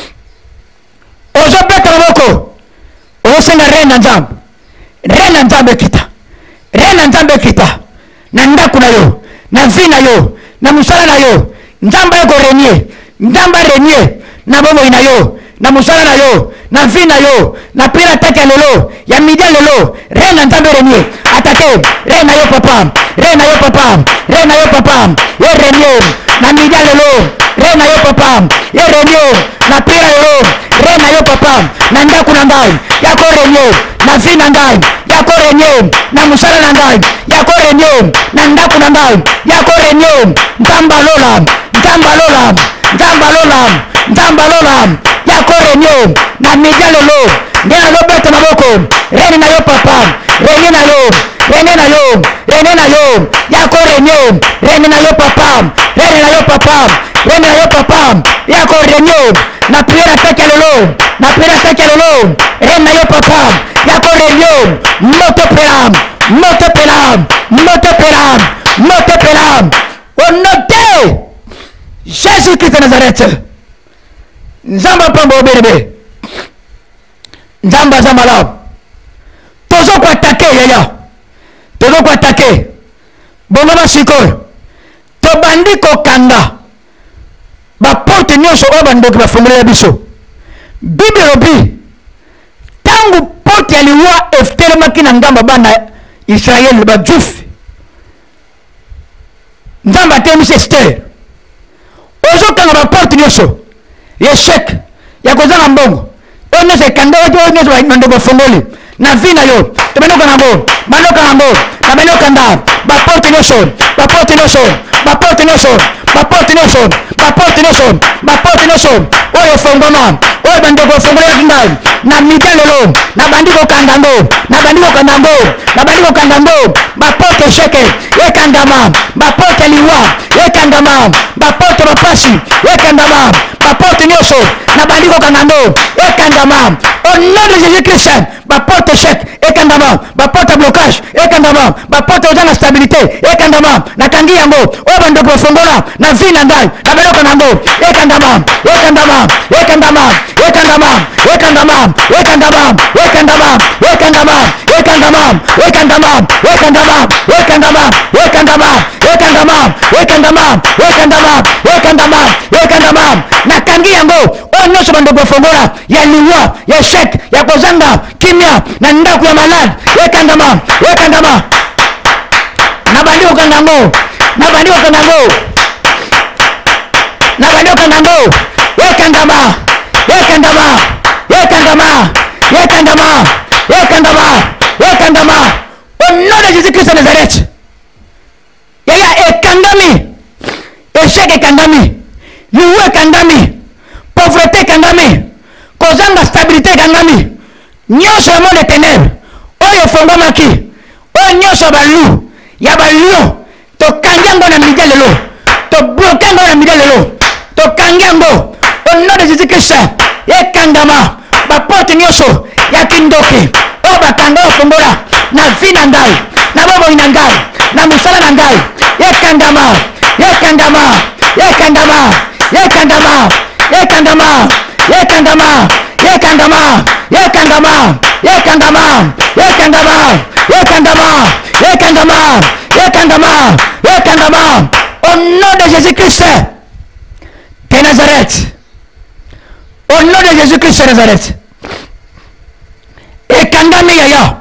ozobeta maboko osenga rena nzambe rena nzambe kita rena nzambe kita na ndaku na yo na vi na yo na musala na yo nzambe yako renye nzambe renye na bomo na yo na musala na yo na vi na yo na pira take lelo ya midia lelo rena nzambe renye atake rena yo papa rena yo papa rena yo papa ye renye na midia lelo rena yo papa ye renye na pira lelo rena yo papa na ndaku na ngai yako renye na vi na ngai yako renye na musala na ngai yako renye na ndaku na ngai yako renye nzamba lola nzamba lola nzamba lola nzamba lola yako renye na midia lelo ndena lobeta maboko reni na yo papa reni na yo reni na yo reni na yo yako renye reni na yo papa reni na yo papa reni na yo papa yako renye na priera take lelo na priera take lelo reni na yo papa yako renye moto pelam moto pelam moto pelam moto pelam au nom de Jésus-Christ de Nazareth. Nzamba pambo berebe nzamba zambala tozo ko attaquer yaya tozo ko attaquer bongo masiko to bandi ko kanga ba porte nyosho o bando ko fungula biso bible robi tangu porte aliwa eftele makina ngamba bana Israel ba juf nzamba temise Esther ozo kanga ba porte nyosho yeshek ya kozanga mbongo ono se kanda wato ono se mando ko fongoli na vina yo to beno kana bo bano kana bo na beno kanda ba porte nyosho ba porte nyosho ba porte nyosho ba porte nyosho ba porte nyosho ba porte nyosho oyo fongoma oyo bando ko fongola kinga na midelelo na bandiko kandando na bandiko kandando na bandiko kandando ba porte sheke e kandama ba porte liwa e kandama ba porte bapasi e kandama ba porte nyosho na bandiko kandando e kandama au nom de Jésus-Christ ba porte chèque e kandama ba porte blocage e kandama ba porte ozana stabilité e kandama na kangi yango o bando ko fongola na vina ndai na belo kanando e kandama e kandama e kandama e kandama e kandama e kandama e kandama e kandama e kandama e kandama e kandama e kandama e kandama e kandama e kandama e kandama e kandama e kandama na kangi yango o nyosho bando ko fongola ya liwa ya chèque ya kozanga kimia na ndaku ya malade e kandama e kandama na bandiko kandango na bandiko kandango na bandiko kandango e kandama e kandama e kandama e kandama e kandama e kandama au nom de Jésus-Christ de Nazareth yaya e kandami échec e kandami liwa e kandami pauvreté kandami kozanga stabilité kandami nyosho ya monde de ténèbres oyo fongomaki oyo nyosho balu ya balio tokangi yango na midia lelo tobloke yango na midia lelo tokangi yango au nom de Jésus-Christ ekangama baporte nyonso ya kindoki oyo bakanga ofongola na vi na ngai na bomoi na ngai na mosala na ngai ekangama ekangama ekangama Yekandama, Yekandama, Yekandama, Yekandama, Yekandama, Yekandama, Yekandama, Yekandama, Yekandama, Yekandama, Yekandama, au nom de Jésus-Christ de Nazareth, au nom de Jésus-Christ de Nazareth, Ekandami yaya,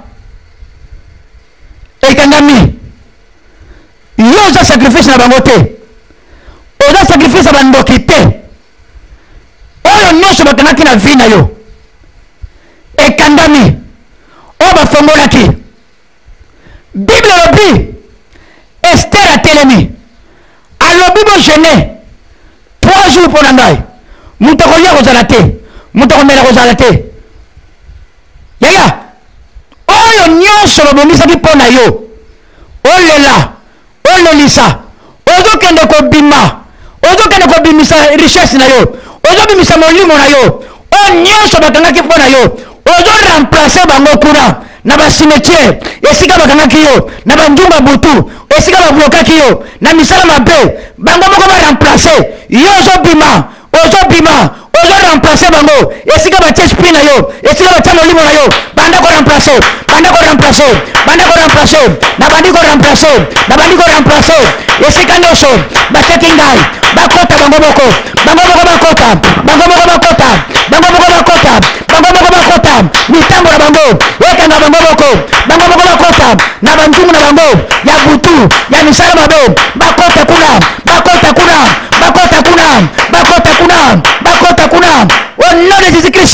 Ekandami, yoza sacrifice na bangote, oza sacrifice na bandokite, oyo nyonso bakanaki na vie na yo, ekandami, oyo bafongolaki. Bible lobi, Esther a telemi, alobi bo jeûner trois jours pour nangai, mutu akolia kozala te, mutu akomela kozala te. Yaya, oyo nyonso babomisaki mpo na yo, olela, olelisa, ozokende kobima, ozokende kobimisa richesse na yo, ozobimisa molimo na yo, oyo nyonso bakangaki mpo na yo, ozoremplace bango kuna na basimetiere esika bakangaki yo, na bandunga butu esika bablokaki yo, na misala mabe bango moko baremplace yo, ozobima, ozobima, ozoremplace bango esika batie esprit na yo, esika batie molimo na yo, banda koremplace, banda koremplace, banda koremplace, na bandi koremplace, na bandi koremplace esika nyonso batiaki ngai bakota bango moko, bango moko bakota, bango moko bakota, bango moko bakota, bango moko bakota, mitambo na bango ekanga bango moko, bango moko bakota na bandungu na bango ya butu ya misala mabe, bakota kuna, bakota kuna, bakota kuna, bakota kuna, bakota kuna, au nom de Jésus-Christ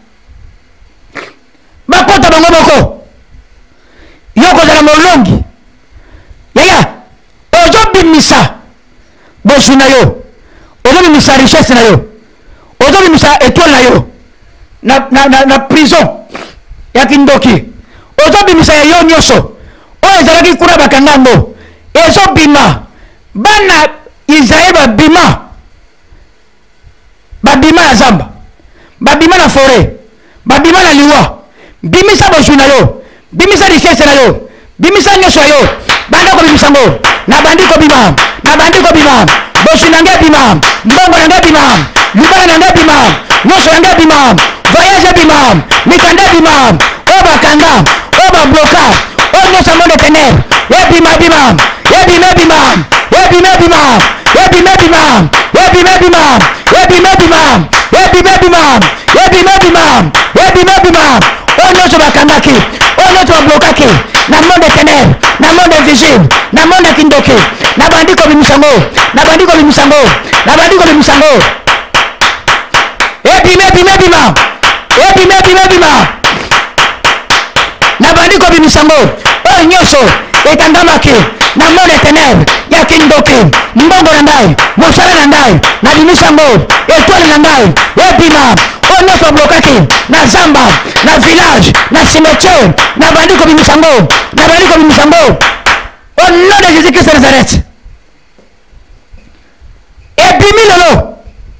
bakota bango moko. Yo kozala molongi yaya, ozobimisa bosu na yo, ozobimisa richesse na yo, ozobimisa étoile na yo na, na, na, na prison ya kindoki, ozobimisa ya yo nyonso oyo ezalaki kuna bakangango, ezobima. Bana Israel babima, babima na zamba, babima na forêt, babima na liwa, bimisa bosu na yo, bimisa richesse na yo, bimisa nyonso ya yo, banda kobimisa ngo, na bandi kobima, na bandi kobima, bosu na ngai bima, mbongo na ngai bima, libala na ngai bima, nyonso na ngai bima, voyage bima, mikanda bima, oyo bakanga, oyo babloka, oyo nyonso monde ténèbre, ebima bima, ebima bima, ebima bima, ebima bima, ebima bima, ebima bima, ebima bima, ebima bima, ebima bima, oyo nyonso bakangaki, oyo nyonso bablokaki na monde ténèbre, na monde invisible, na monde kindoki, na bandi kobimisa ngo, na bandi kobimisa ngo, na bandi kobimisa ngo, ebima ebima bima, ebima ebima bima, na bandi kobimisa ngo, oyo nyonso ekandamaki na monde ténèbre ya kindoki, mbongo na ngai, mosala na ngai, na bimisa ngo, étoile na ngai, ebima, oyo nyonso bablokaki na zamba, na village, na cimetière, na bandi kobimisa ngo, na bandi kobimisa ngo, au nom de Jésus-Christ de Nazareth. Ebimi lelo,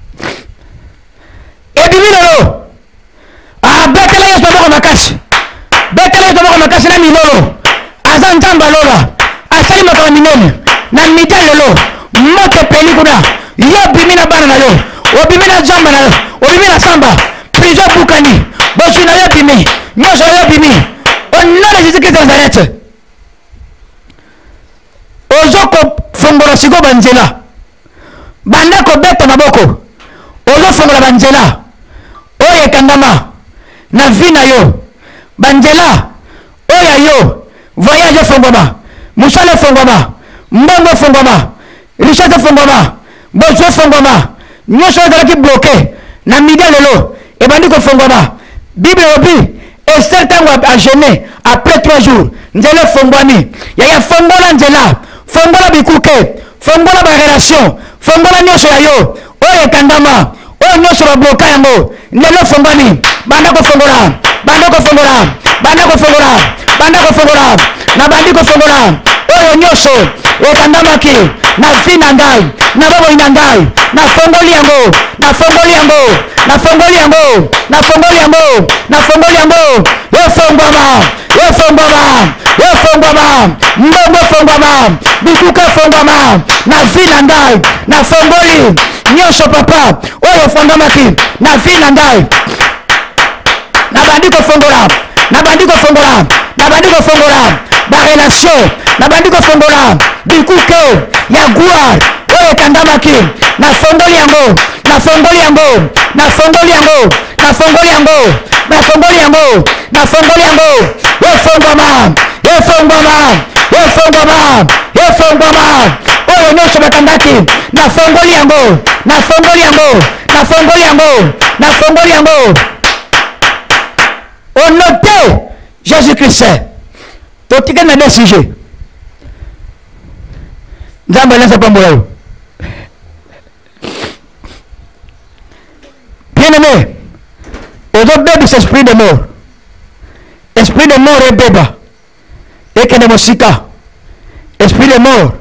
ebimi lelo, ah betela yeso boko makasi, betela yeso boko makasi na milolo, aza nzamba lola, asali makama minene, na mita lelo, moto peli kuna, yo bimi na bana na yo, obimi na zamba na yo, obimi na samba, prison bukani, bosu na yo bimi, nyonso yo bimi, au nom de Jésus-Christ de Nazareth. Ozoko fongola siko banzela, banda ko beta maboko, ozo fongola banzela, oye kandama, na vina yo, banzela, oya yo, voyage fongoma, musale fongoma, mbongo fongoma, richesse fongoma, bozo fongoma, nyonso ezalaki bloqué, na midi lelo, et bandi ko fongoma, Bible obi, et certain a jeûné, après trois jours, nzela fongwani, yaya fongola nzela, fongola bikuke, fongola ba relation, fongola nyonso ya yo, oyo kandama, oyo nyonso ba bloka yango, lelo fongwani, banda ko fongola, banda ko fongola, banda ko fongola, banda ko fongola, na bandi ko fongola, oyo nyonso ekandamaki na vi na ngai, na bobo na ngai, na fongoli yango, na fongoli yango, na fongoli yango, na fongoli yango, na fongoli yango, yo fongwama, yo fongwama, yo fongwama, mbongo fongwama, bikuka fongwama, na vi na ngai, na fongoli, nyonso papa oyo fondamaki na vie na ngai nabandi kofongola nabandi kofongola nabandi kofongola barelation nabandi kofongola bikuke ya gloire oyo ekandamaki nafongoli yango nafongoli yango nafongoli yango nafongoli yango nafongoli yango nafongoli yango efongwama efongwama efongwama efongwama oyo nyonso bakandaki nafongoli yango nafongoli yango nafongoli yango nafongoli yango au nom de Jésus-Christ totikali na deux sujets nzambe alasa pambola yo bien-aimé ozobebisa esprit de mort esprit de mort ebeba ekende mosika esprit de mort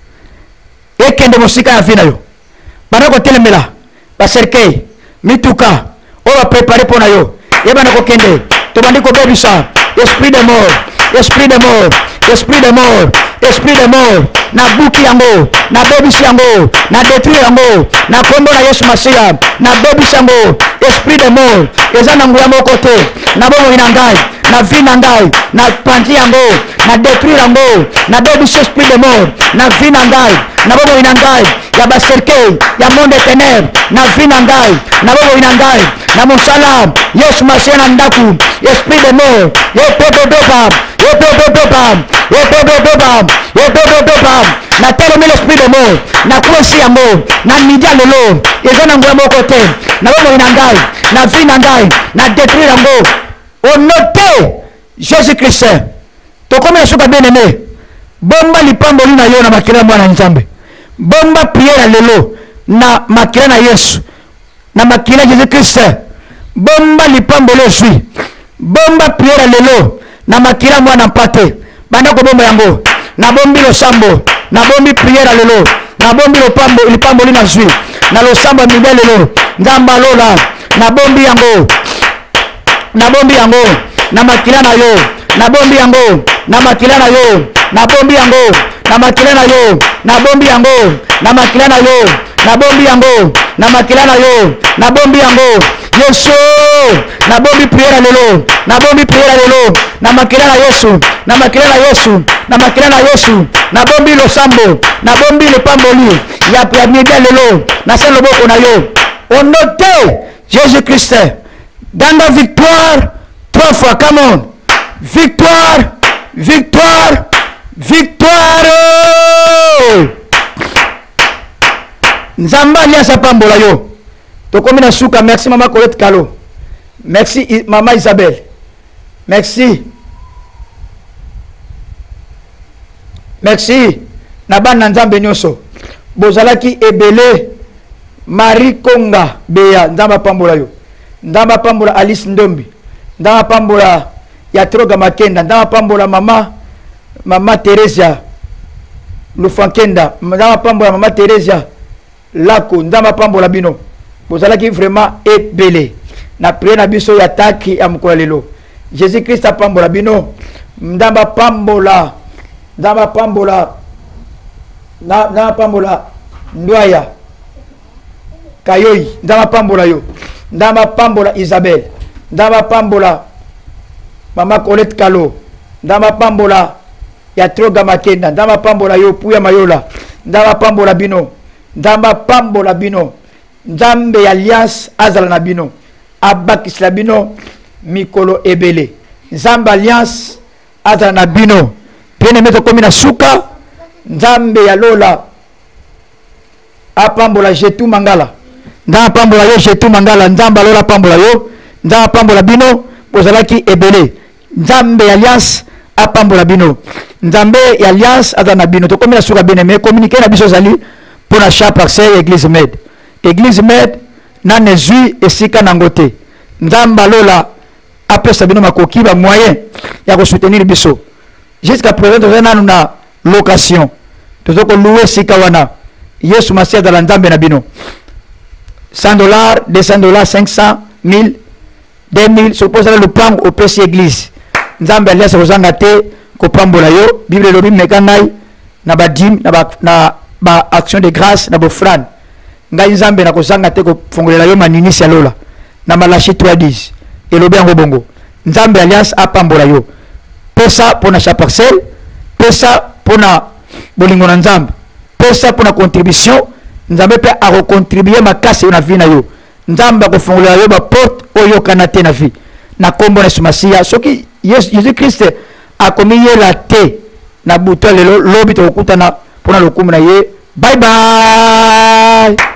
ekende mosika ya vi na yo bana kotelemela baserkei mituka oyo baprepare mpo na yo yebana kokende tobandi kobebisa esprit de mort esprit de mort esprit de mort esprit de mort na buki yango na bebisi yango na détruire yango na kombo na Yesu Masiya na bebisi yango esprit de mort eza na nguya moko te na bomoi na ngai na vie na ngai na panzi yango na détruire yango na bebisi esprit de mort na vie na ngai na bomoi na ngai ya baserkei ya monde ténèbre na vie na ngai na bomoi na ngai na mosala Yesu Masiya na ndaku esprit de mort yepododoba yepododoba yepododoba yepododoba na telomi l'esprit de mort na kwesi yango na midi ya lelo eza na nguya moko te na bomoi na ngai na vie na ngai na détruire yango au nom de Jésus-Christ tokomi na suka bien-aimé bomba lipamboli na yo na makila ya mwana nzambe bomba prière lelo na makila na Yesu na makila Jésus-Christ bomba lipamboli ezwi bomba prière lelo na makila mwana mpate banda kobomba yango na bombi losambo na bombi prière lelo na bombi lopambo lipamboli na zwi na losambo mibele lelo nzamba lola na bombi yango na bombi yango na makila na yo na bombi yango na makila na yo na bombi yango na makila na yo na bombi yango na makila na yo na bombi yango na makila na yo na bombi yango Yesu na bombi prière lelo na bombi prière lelo na makila na Yesu na makila na Yesu na makila na Yesu na bombi losambo na bombi le pamboli ya ya mide lelo na selo boko na yo au nom de Jésus-Christ dans la victoire trois fois come on victoire victoire victoire nzamba aliasa pambola yo tokomi na suka. Merci mama Colette Kalo, merci mama Isabelle, merci merci na bana nzambe nyonso bozalaki ebele. Marie Konga Beya nzamba pambola yo, nzamba pambola Alice Ndombi, nzamba pambola ya Troga Makenda, nzamba pambola mama mama Teresia Lufankenda, nzamba pambola mama Teresia Lako, nzamba pambola bino bozalaki vraiment ebele na prière na biso ya taki ya mukula lelo. Jésus Christ apambola bino, nzamba pambola nzamba pambola na nzamba pambola Ndwaya Kayoyi, nzamba pambola yo, nzamba pambola Isabelle, nzamba pambola mama Colette Kalo, nzamba pambola ya Troga Makenda, nzamba pambola yo Puya Mayola, nzamba pambola bino, nzamba pambola bino, nzambe ya alliance azala na bino abakisla bino mikolo ebele, nzambe alliance azala na bino bien-aimé tokomi na suka. Nzambe ya lola apambola Jetu Mangala, nzamba pambola yo Jetu Mangala, nzamba lola pambola yo, nzamba pambola bino bozalaki ebele, nzambe ya alliance apambola bino, nzambe ya alliance azala na bino tokomi na suka. Bien-aimé communiquer na biso zali pour la chaque parcelle église med église med na nezui esika nangote, nzamba lola apesa bino makoki ba moyen ya ko soutenir biso. Jusqu'à présent toza nanu na location tozoko louer sika wana Yesu Masiya dans nzambe na bino cent dollars deux cents dollars cinq cents mille deux mille suppose le plan au P C église nzambe aliasa kozanga te ko pambola yo. Bible lobi mekanai na badim na ba na ba action de grâce na bofran ngai nzambe na kozanga te kofongolela yo manini salola na Malachi trois dix elobi yango bongo nzambe alliance apambola yo pesa pona cha parcelle pesa pona bolingo na nzambe pesa pona contribution nzambe pe a recontribuer makasi na vie na yo nzambe akofongolela yo ba porte oyo kana te na vie na kombo na Masiya soki Jésus Christ akomi ye la te na buto lelo lobi to kokutana pona lokumu na ye. Bye bye.